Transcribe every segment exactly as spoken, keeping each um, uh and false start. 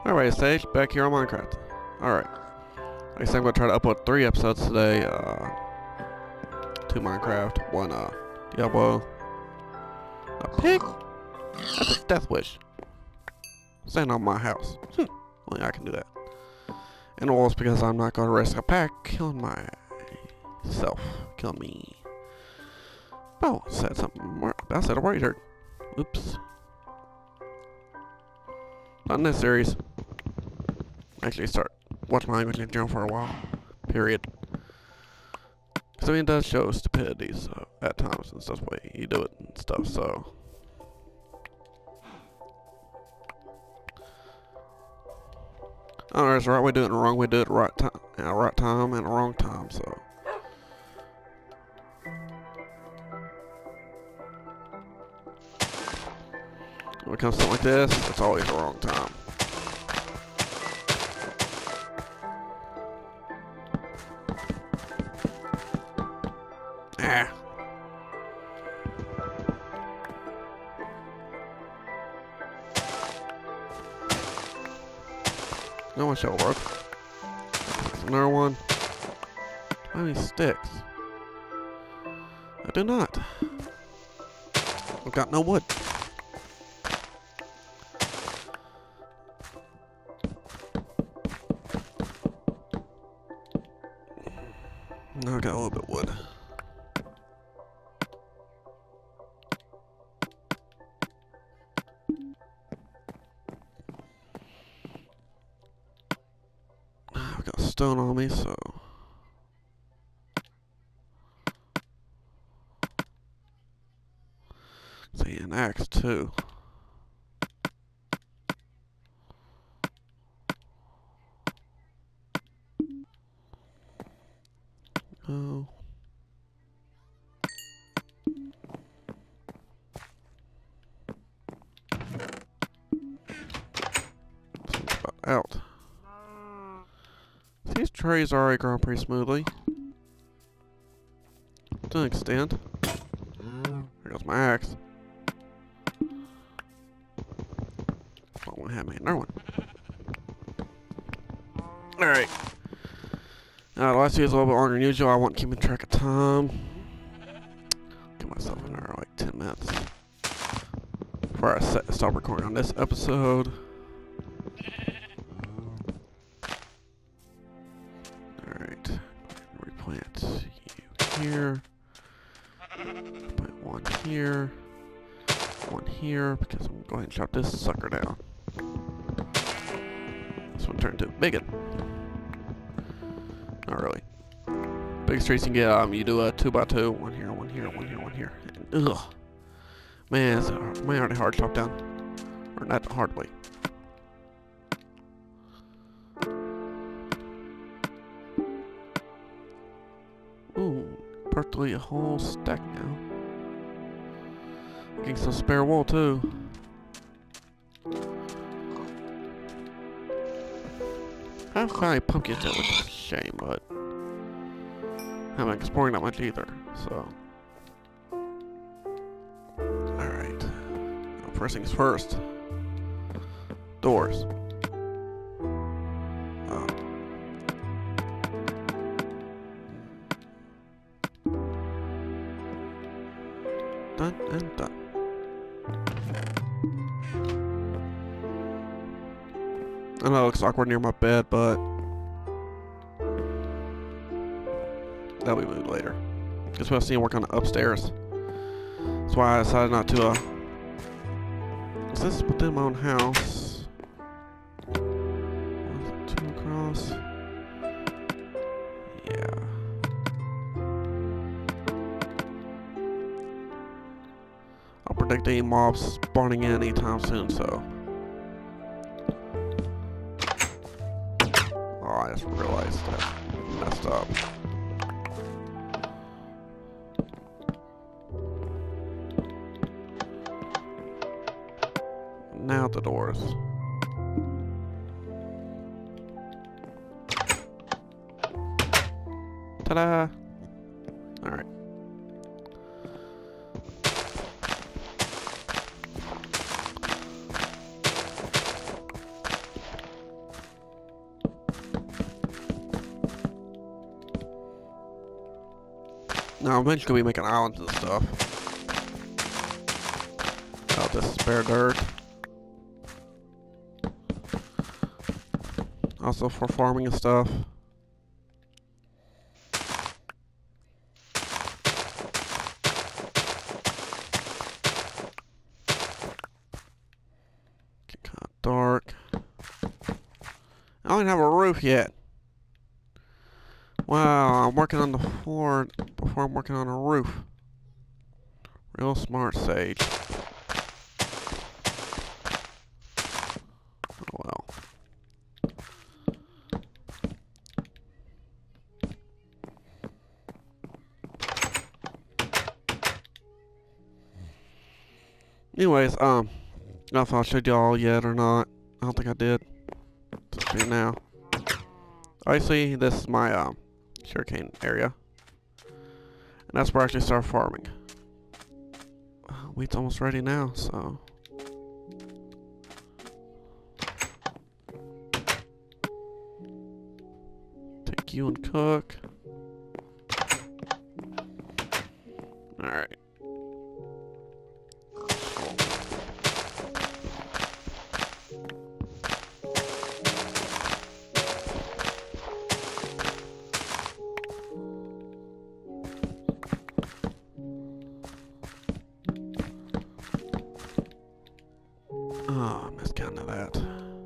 Alright, Sage, back here on Minecraft. Alright. I guess I'm going to try to upload three episodes today. Uh, two Minecraft, one uh, Diablo. A pig? That's a death wish. Staying on my house. Hmm. Only I can do that. And all it's because I'm not going to risk a pack killing myself. Kill me. Oh, said something more. I said a word here. Oops. Not in this series. Actually, start watch my language in general for a while. Period. So he does show stupidity so, at times and stuff. The way you do it and stuff. So. I don't know, there's the right way to do it and the wrong way to do it at the right time, at the right time and the wrong time. So. When it comes to something like this, it's always the wrong time. Ah. No one shall work. Another one. How many sticks? I do not. I've got no wood. No, I got a little bit of wood. I've got stone on me, so. See, an axe too. Oh. Seems about out. These trees are already growing pretty smoothly. To an extent. There goes my axe. I want to have me another one. Alright. Now, the last video is a little bit longer than usual. I wasn't keeping track of time. Get myself in there like ten minutes before I set, stop recording on this episode. Alright. Replant you here. Put one here. One here because I'm going to chop this sucker down. This one turned into a bigot. Not really. Biggest trees you can get, um, you do a two by two, one here, one here, one here, one here. And, ugh, man, it's man, already hard to chop down, or not the hard way. Ooh, practically a whole stack now. Getting some spare wool too. I haven't found any pumpkins yet, which is a shame, but I haven't exploring that much either, so. Alright. Well, first things first. Doors. Oh. Dun and dun. I know it looks awkward near my bed, but that'll be moved later. Because we'll see him work on the upstairs. That's why I decided not to, uh... is this within my own house? Is it two across? Yeah. I'll predict any mobs spawning in anytime soon, so. I just realized that I messed up. Now the doors. Ta-da! Alright. Now, eventually we make an island and stuff. Oh, this is bare dirt. Also for farming and stuff. Get kind of dark. I don't even have a roof yet. Wow, I'm working on the floor before I'm working on a roof. Real smart, Sage. Oh well. Anyways, um, I don't know if I showed y'all yet or not. I don't think I did. Just do it now. Obviously, this is my um, sugarcane area. And that's where I actually start farming. Uh, wheat's almost ready now, so. Take you and cook. Alright. Oh, I missed counting of that.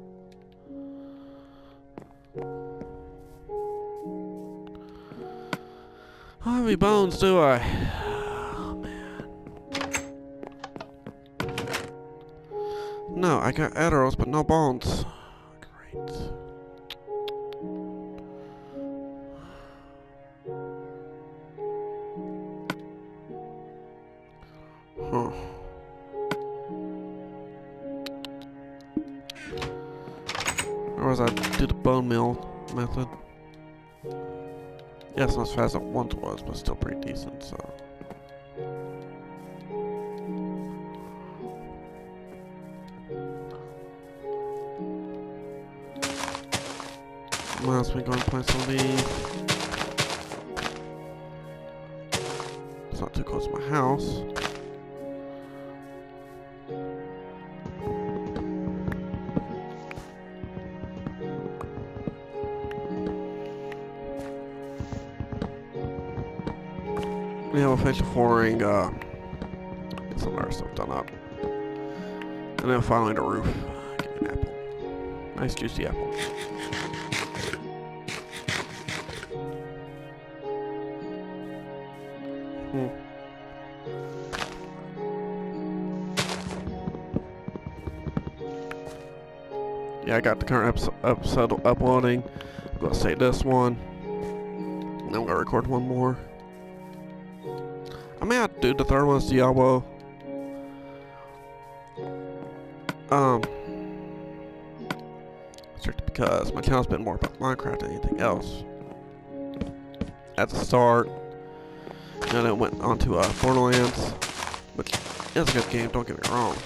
How many bones do I? Oh, man. No, I got arrows, but no bones. Great. Huh. Or was I do the bone meal method? Yes, not as fast as it once was, but still pretty decent, so. Might as well go and plant some of these. It's not too close to my house. Yeah, we'll finish the flooring, uh, get some other stuff done up. And then finally the roof. Give me an apple. Nice juicy apple. Hmm. Yeah, I got the current episode, episode uploading. I'm gonna save this one. And then I'm gonna record one more. I may have to do the third one as Diablo. Um, strictly because my channel's been more about Minecraft than anything else. At the start, and then it went on to uh, Borderlands, which is a good game, don't get me wrong.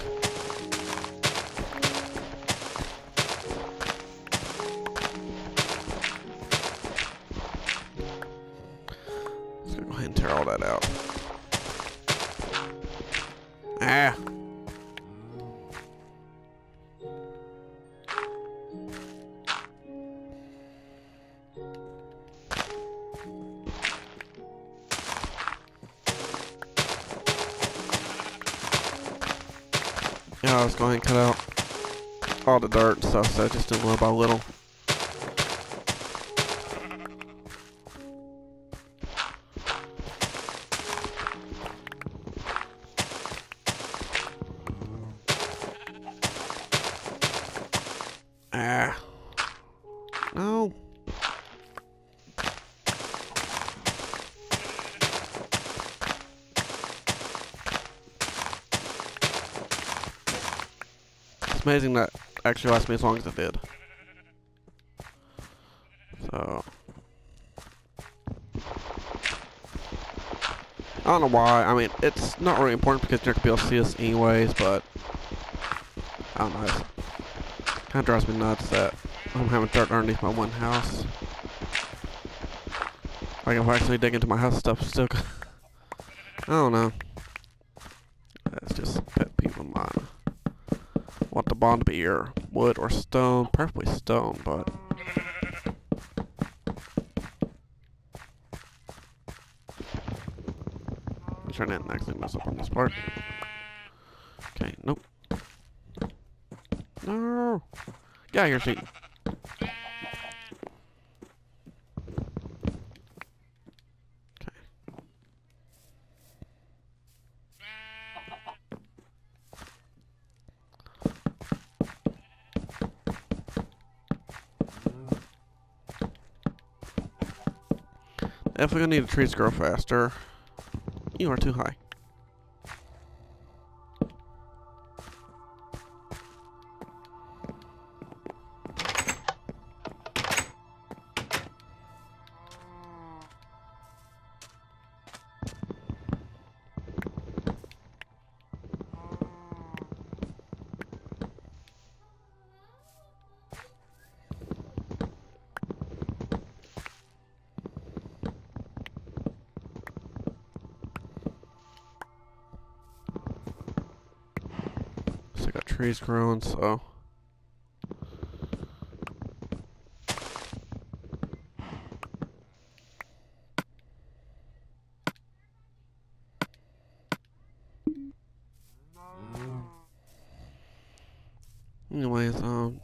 Let's go ahead and tear all that out. Ah. Yeah, I was going to cut out all the dirt and stuff, so I just did little by little. Ah. No. It's amazing that actually lasted me as long as it did. So. I don't know why. I mean, it's not really important because you're going to be able to see us anyways, but I don't know. It kind of drives me nuts that I'm having dirt underneath my one house. Like, if I actually dig into my house stuff, still I don't know. That's just a pet peeve of mine. Want the bond to be either wood or stone, preferably stone, but I'm trying to actually mess up on this part. Okay, nope. No, get out of here, sheep. If we're gonna need the trees to grow faster, you are too high. So I got trees growing, so anyways, um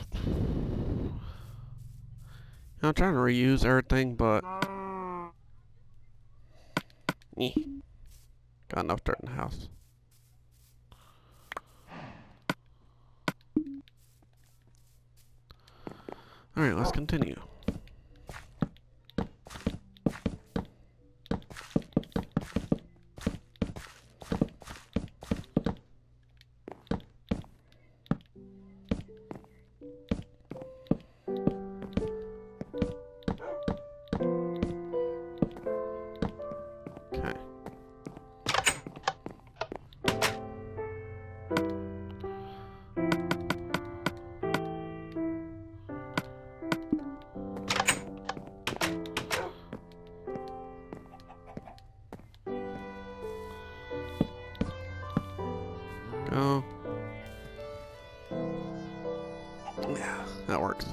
I'm trying to reuse everything, but eh, got enough dirt in the house. Alright, let's continue. Okay. Go. Yeah, that works.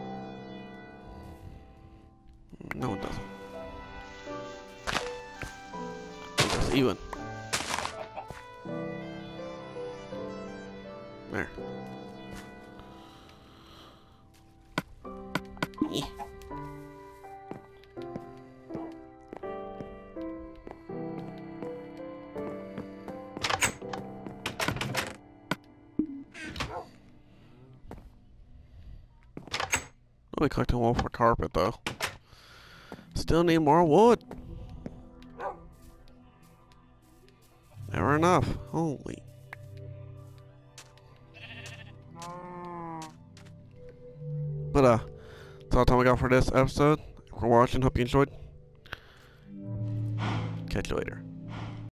No, it doesn't. It's even. There. Eh. Really collecting wool for carpet though. Still need more wood. Never enough. Holy. But uh, that's all the time we got for this episode. Thanks for watching. Hope you enjoyed. Catch you later.